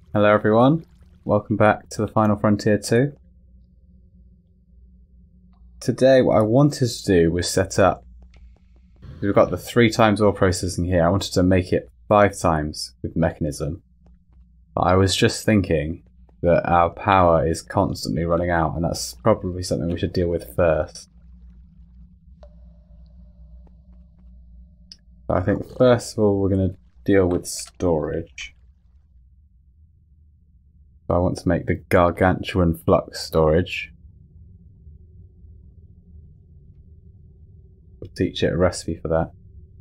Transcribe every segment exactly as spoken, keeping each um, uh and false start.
Hello everyone, welcome back to the Final Frontier two. Today what I wanted to do was set up, we've got the three times ore processing here, I wanted to make it five times with Mekanism. But I was just thinking that our power is constantly running out and that's probably something we should deal with first. So I think first of all we're going to deal with storage. So I want to make the Gargantuan Flux storage. We'll teach it a recipe for that.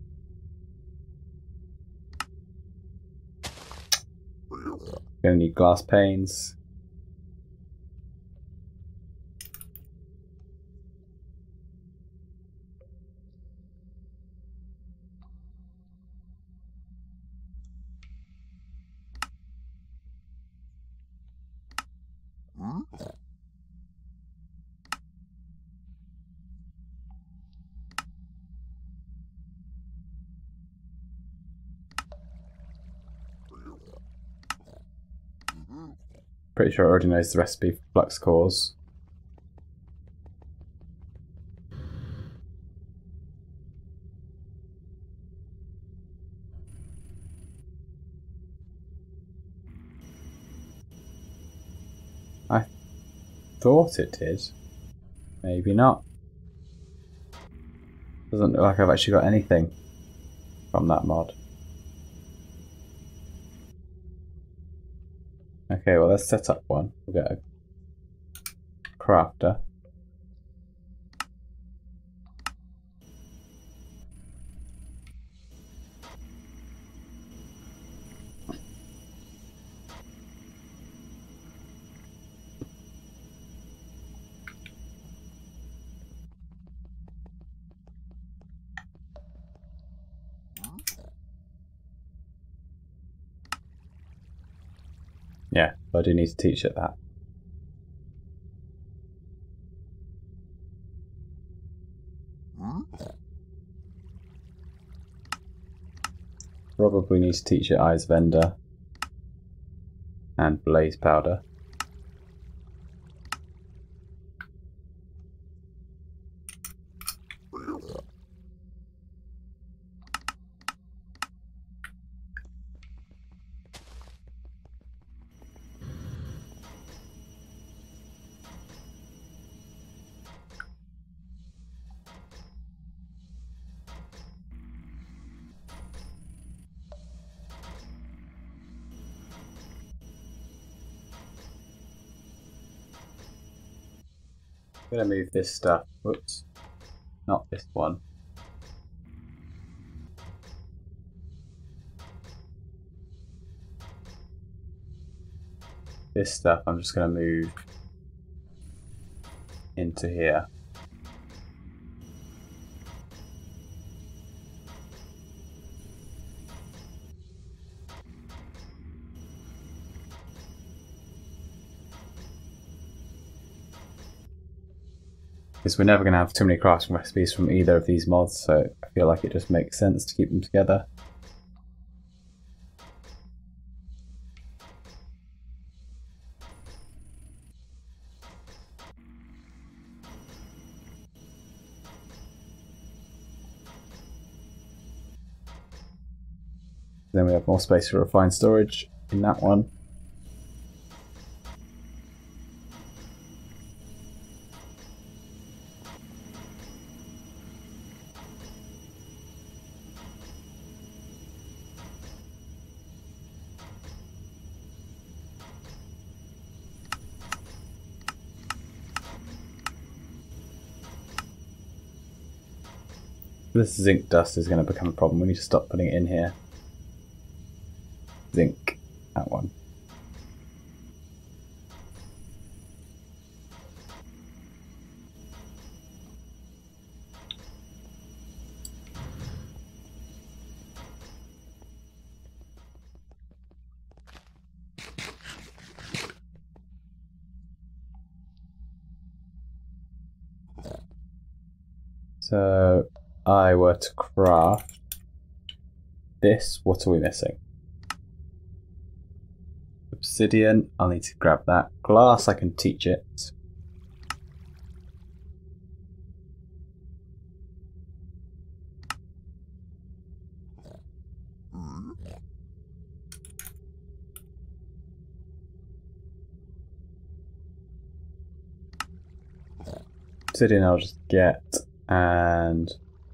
Gonna need glass panes. Pretty sure I already knows the recipe for flux cores. I thought it did. Maybe not. Doesn't look like I've actually got anything from that mod. Okay, well let's set up one. We'll get a crafter. Yeah, I do need to teach it that. Probably need to teach it Ice Vendor and Blaze Powder. I'm gonna move this stuff. Whoops. Not this one. This stuff I'm just gonna move into here. Because we're never going to have too many crafting recipes from either of these mods, so I feel like it just makes sense to keep them together. Then we have more space for refined storage in that one. This zinc dust is going to become a problem. We need to stop putting it in here. Zinc, that one. So I were to craft this, what are we missing? The obsidian. I'll need to grab that. Glass, I can teach it. Obsidian I'll just get, and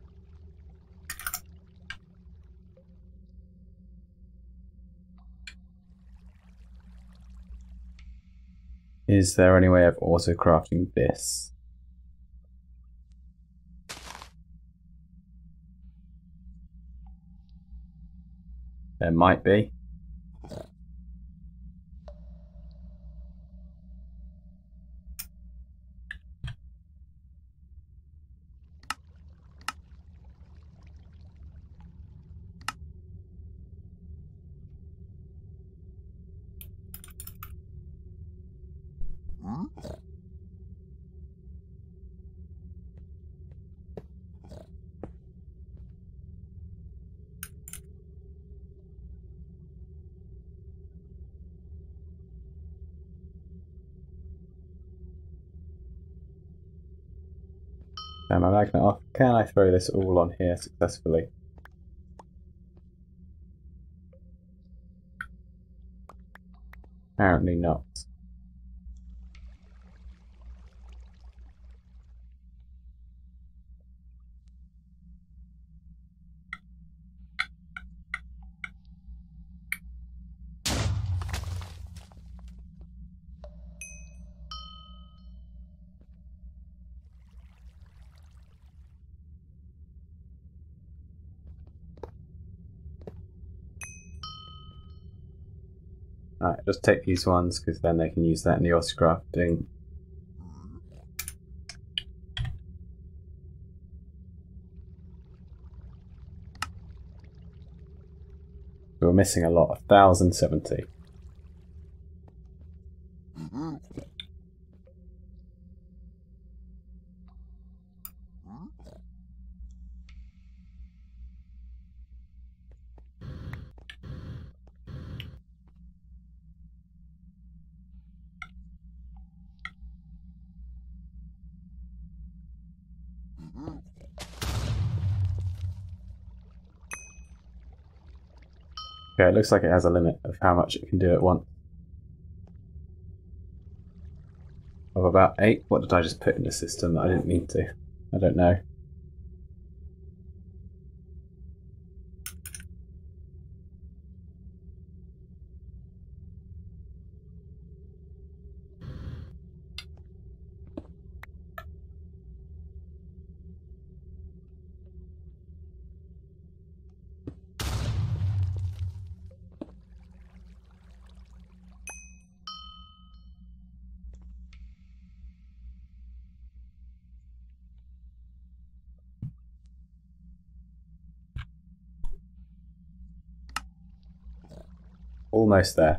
is there any way of auto crafting this? There might be. Am I magnet off? Can I throw this all on here successfully? Apparently not. Alright, just take these ones because then they can use that in the autocrafting. We're missing a lot, one thousand seventy. Okay, it looks like it has a limit of how much it can do at once. Of about eight? What did I just put in the system that I didn't mean to? I don't know. Almost there.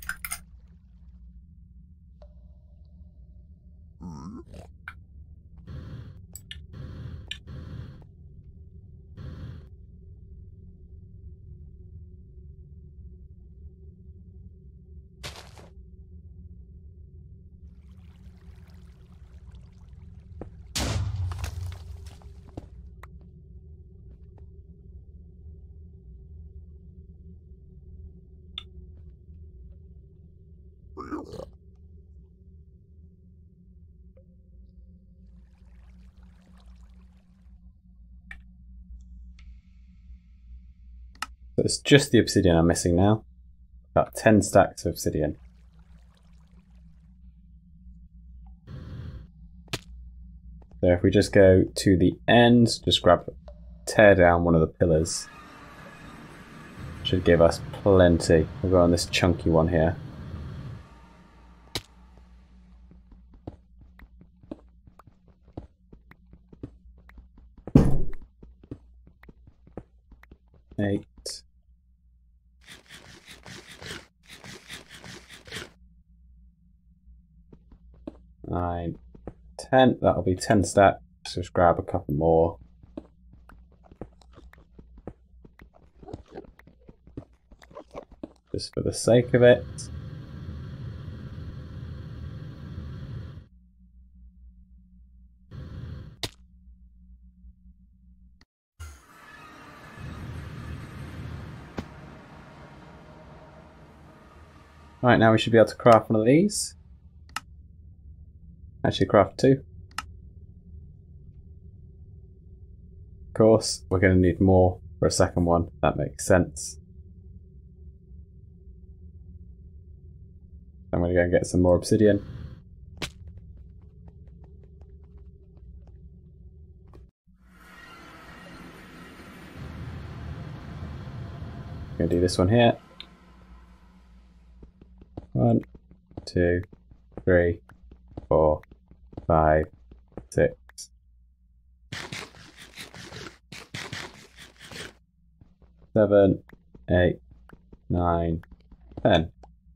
So it's just the obsidian I'm missing now. About ten stacks of obsidian. So if we just go to the end, just grab, tear down one of the pillars. Should give us plenty. We'll go on this chunky one here. Eight. Nine. Ten. That'll be ten stacks. Just grab a couple more. Just for the sake of it. Right, now we should be able to craft one of these. Actually, craft two. Of course, we're going to need more for a second one. That makes sense. I'm going to go and get some more obsidian. I'm going to do this one here. One, two, three, four, five, six. Seven, eight, nine, ten.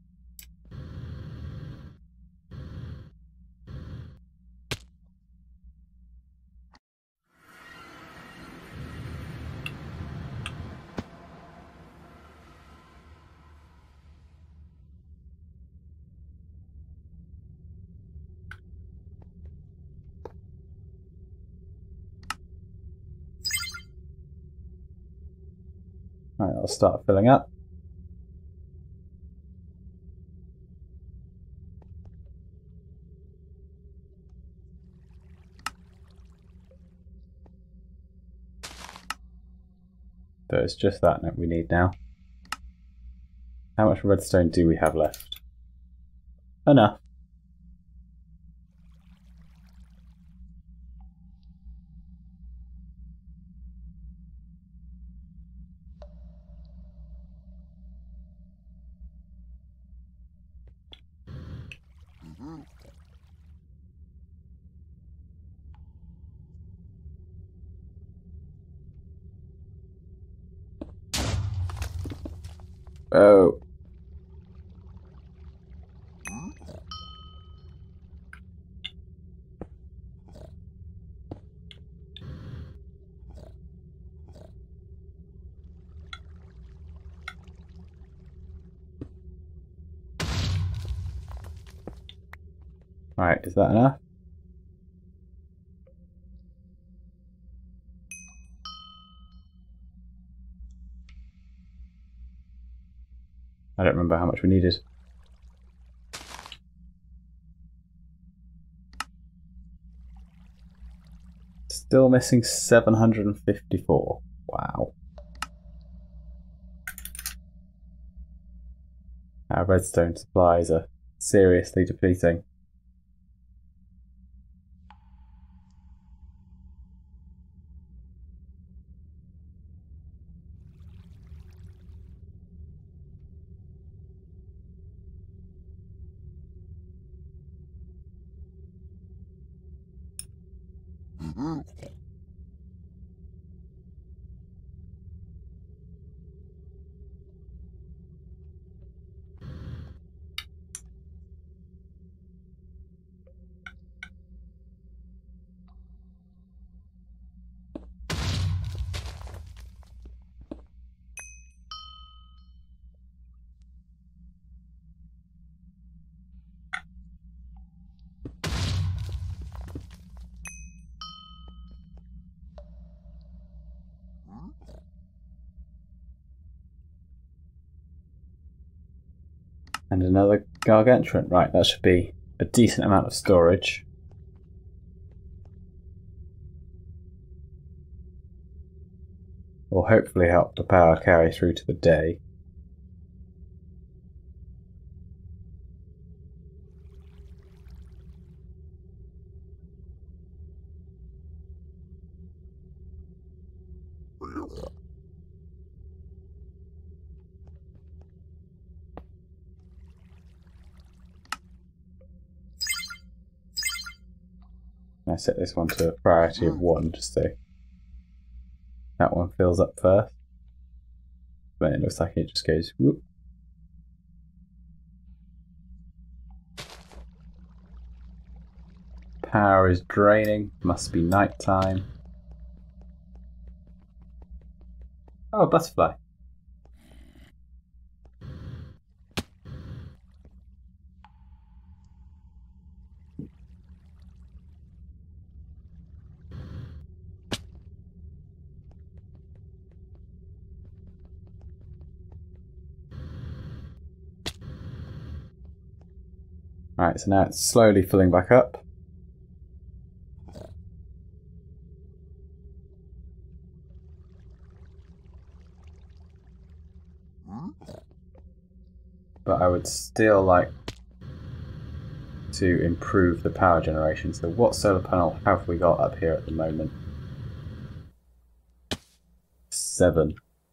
Right, I'll start filling up. So it's just that that we need now. How much redstone do we have left? Enough. Oh. Right, is that enough? I don't remember how much we needed. Still missing seven hundred fifty-four. Wow. Our redstone supplies are seriously depleting. And another gargantuan. Right, that should be a decent amount of storage. Will hopefully help the power carry through to the day. I set this one to a priority of one just so that one fills up first. But it looks like it just goes whoop. Power is draining, must be night time. Oh, a butterfly. Alright, so now it's slowly filling back up. But I would still like to improve the power generation. So what solar panel have we got up here at the moment? Seven.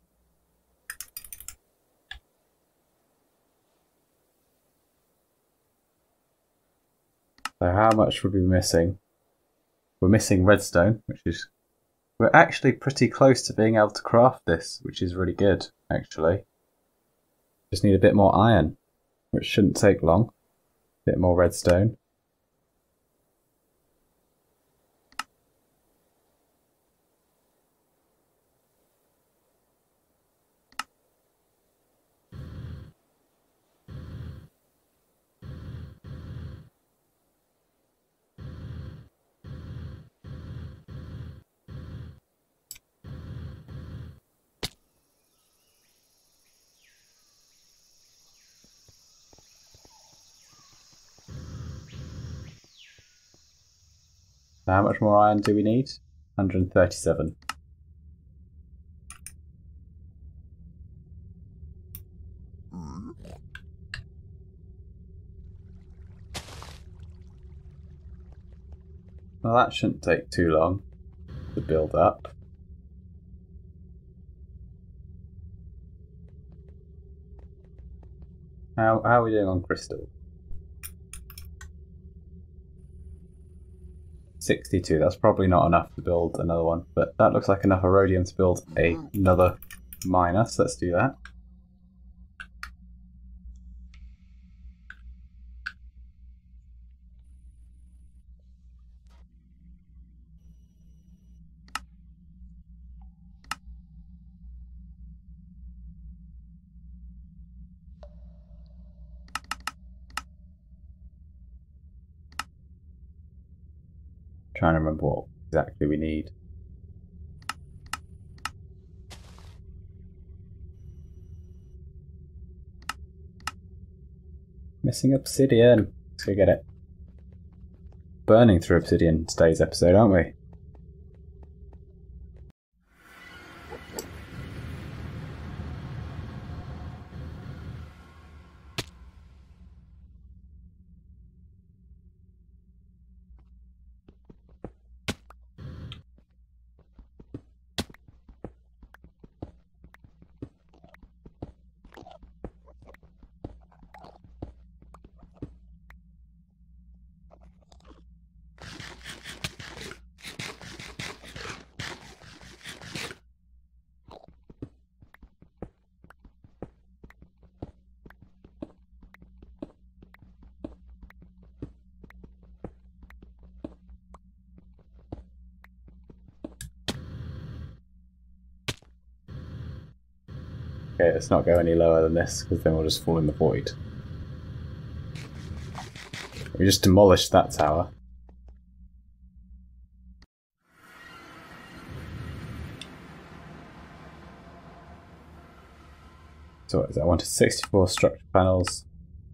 So how much would we be missing? We're missing redstone, which is... We're actually pretty close to being able to craft this, which is really good, actually. Just need a bit more iron, which shouldn't take long. A bit more redstone. So how much more iron do we need? one hundred thirty-seven. Well, that shouldn't take too long to build up. How, how are we doing on crystal? sixty-two, that's probably not enough to build another one, but that looks like enough iridium to build a, another miner, so let's do that. Trying to remember what exactly we need. Missing obsidian. Let's go get it. Burning through obsidian in today's episode, aren't we? Okay, let's not go any lower than this, because then we'll just fall in the void. We just demolished that tower. So what is that? I wanted sixty-four structure panels.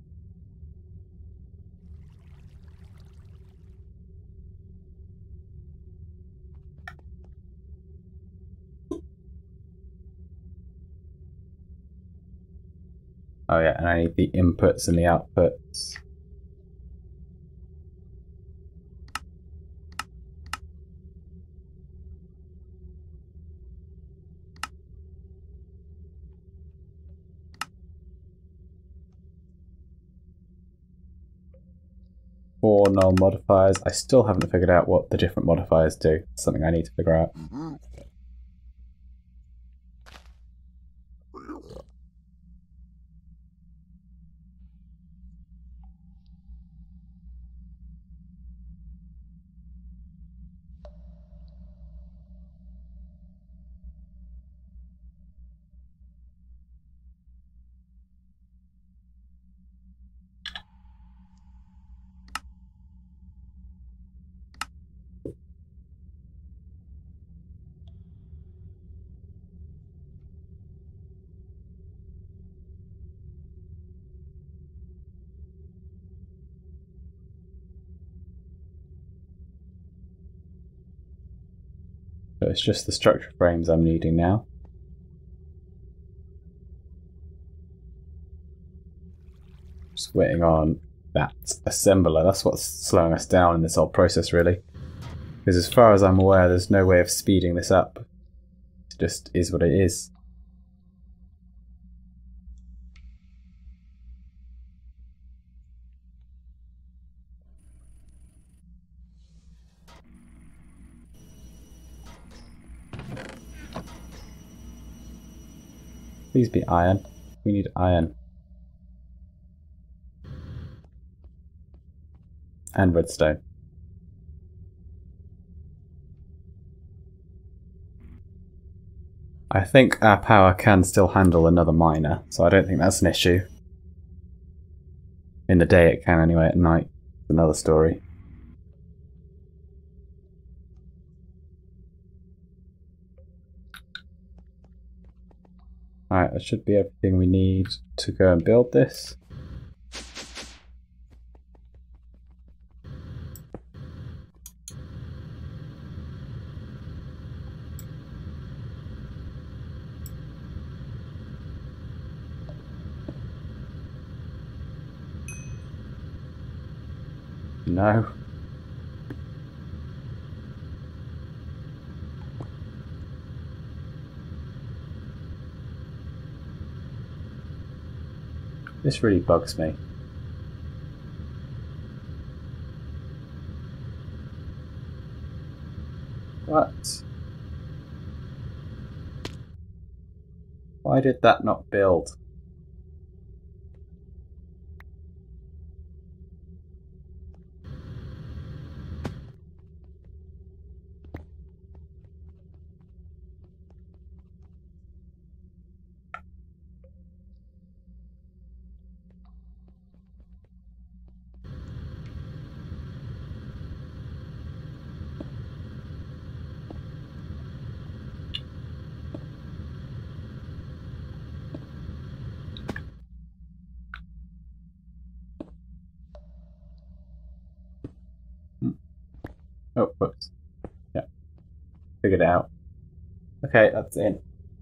Oh yeah, and I need the inputs and the outputs. Four null modifiers. I still haven't figured out what the different modifiers do. It's something I need to figure out. Mm-hmm. So it's just the structure frames I'm needing now. Just waiting on that assembler. That's what's slowing us down in this whole process, really. Because as far as I'm aware, there's no way of speeding this up. It just is what it is. Please be iron. We need iron. And redstone. I think our power can still handle another miner, so I don't think that's an issue. In the day it can anyway, at night it's another story. Alright, that should be everything we need to go and build this. No. This really bugs me. What? Why did that not build? Oh, whoops. Yeah. Figured it out. Okay, that's in.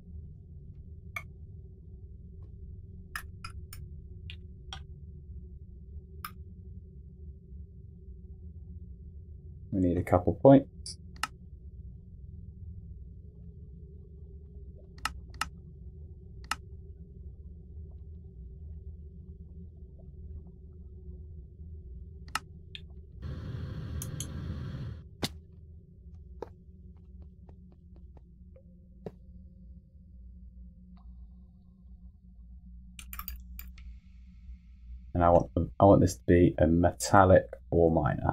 We need a couple points. And I want them, I want this to be a metallic ore miner.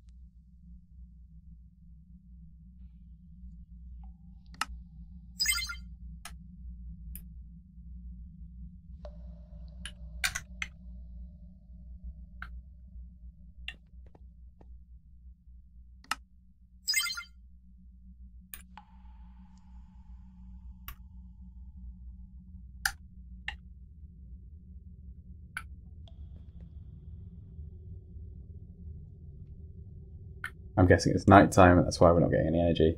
I'm guessing it's night time, that's why we're not getting any energy.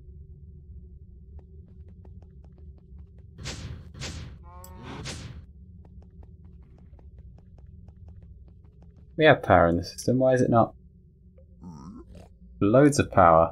We have power in the system, why is it not? Loads of power.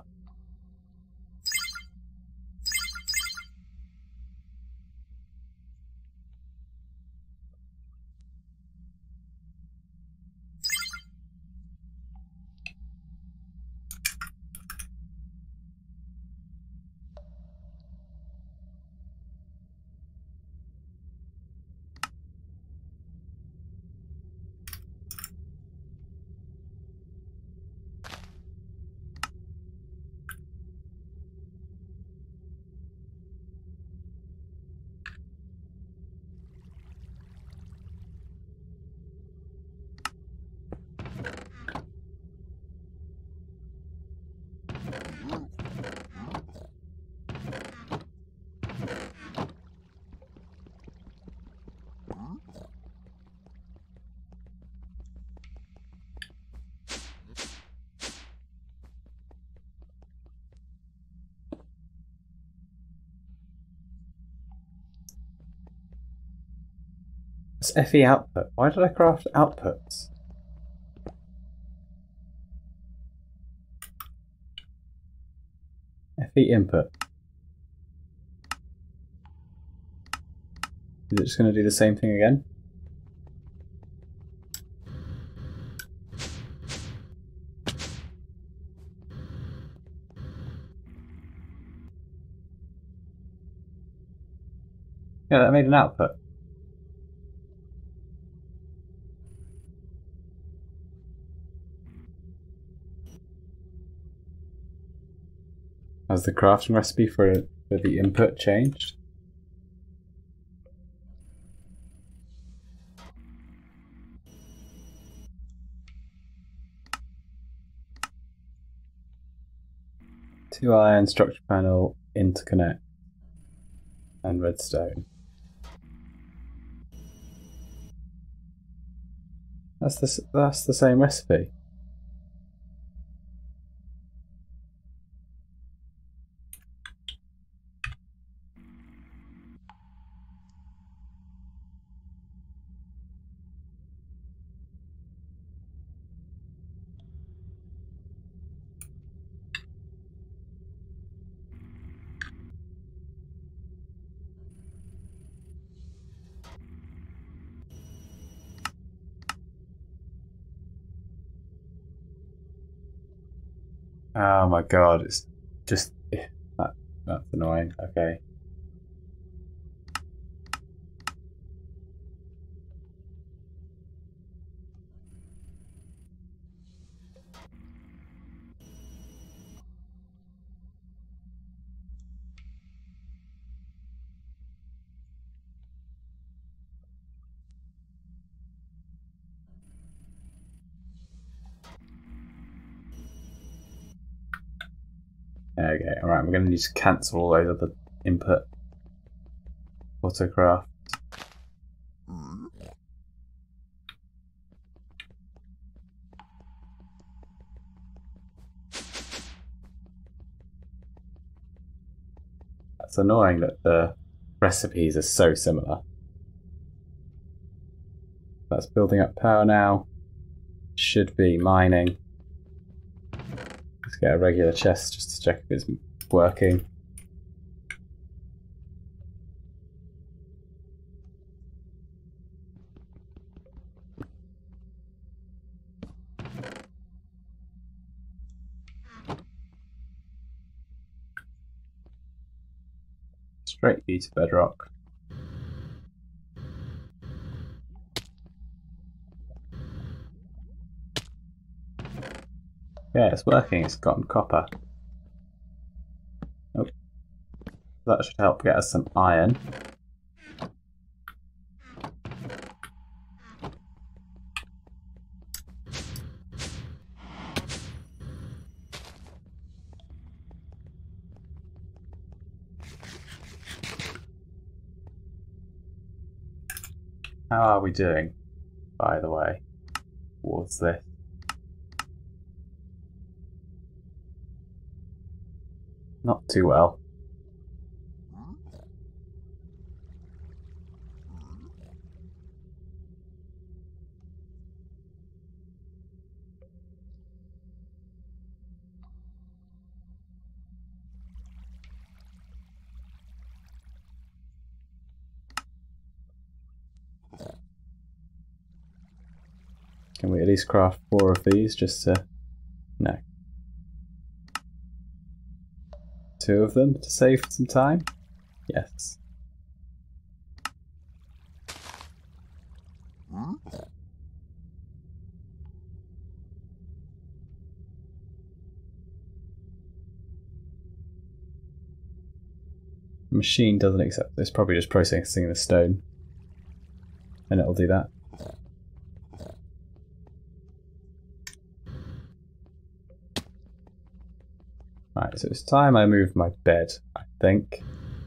It's F E output. Why did I craft outputs? F E input. Is it just going to do the same thing again? Yeah, that made an output. Has the crafting recipe for, for the input changed? Two iron, structure panel, interconnect, and redstone. That's the, that's the same recipe. Oh my god, it's just... That, that's annoying. Okay. Okay, alright, I'm going to need to cancel all those other input autocraft. It's annoying that the recipes are so similar. That's building up power now. Should be mining. Let's get a regular chest just to check if it's working. Straight view to bedrock. Yeah, it's working. It's gotten copper. Oh, that should help get us some iron. How are we doing, by the way, towards this? Not too well. Can we at least craft four of these just to... No. Two of them to save some time? Yes. The machine doesn't accept this. Probably just processing the stone. And it'll do that. Right, so it's time I moved my bed, I think.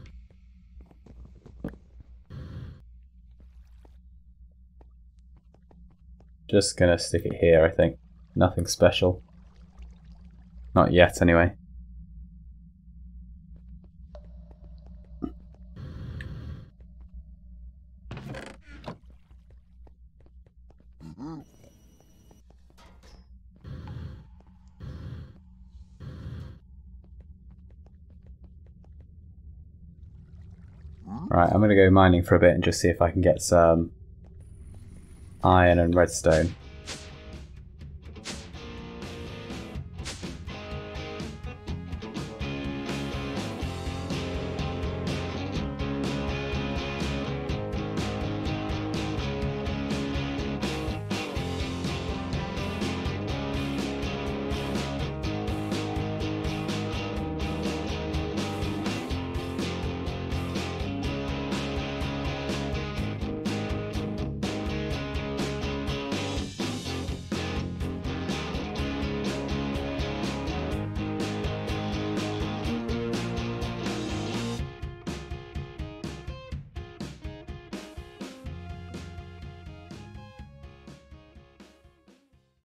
Just gonna stick it here, I think. Nothing special. Not yet, anyway. Right, I'm going to go mining for a bit and just see if I can get some iron and redstone.